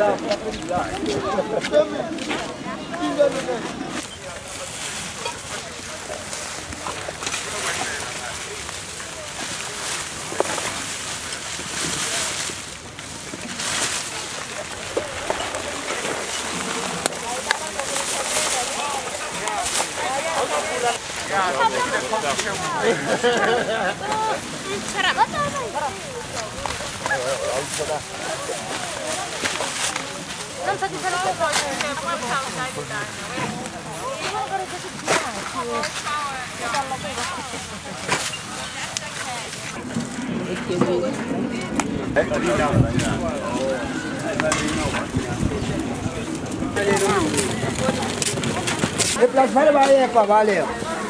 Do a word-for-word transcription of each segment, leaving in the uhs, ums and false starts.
Le plasmare vale qua, vale.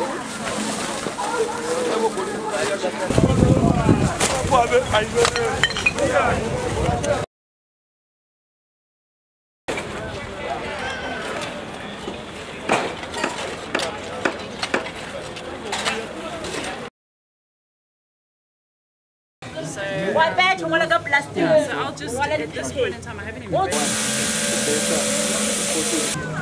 What bag you want to go plastic? So I'll just, at this point in time, I haven't even...